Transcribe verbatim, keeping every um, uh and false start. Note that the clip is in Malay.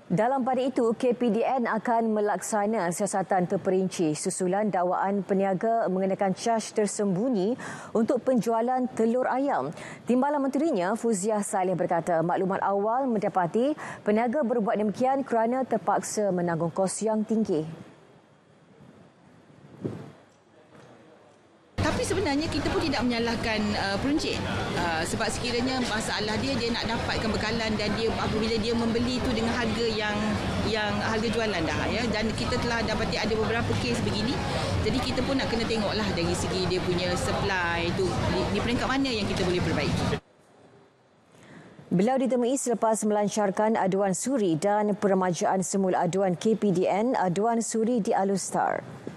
Dalam pada itu, K P D N akan melaksana siasatan terperinci susulan dakwaan peniaga mengenakan caj tersembunyi untuk penjualan telur ayam. Timbalan Menterinya, Fuziah Saleh berkata maklumat awal mendapati peniaga berbuat demikian kerana terpaksa menanggung kos yang tinggi. Tapi sebenarnya kita pun tidak menyalahkan uh, peruncit uh, sebab sekiranya masalah dia dia nak dapatkan bekalan dan dia apabila dia membeli itu dengan harga yang yang harga jualan dah ya, dan kita telah dapati ada beberapa kes begini, jadi kita pun nak kena tengoklah dari segi dia punya supply itu di, di peringkat mana yang kita boleh perbaiki. Beliau ditemui selepas melancarkan aduan suri dan peremajaan semula aduan K P D N aduan suri di Alustar.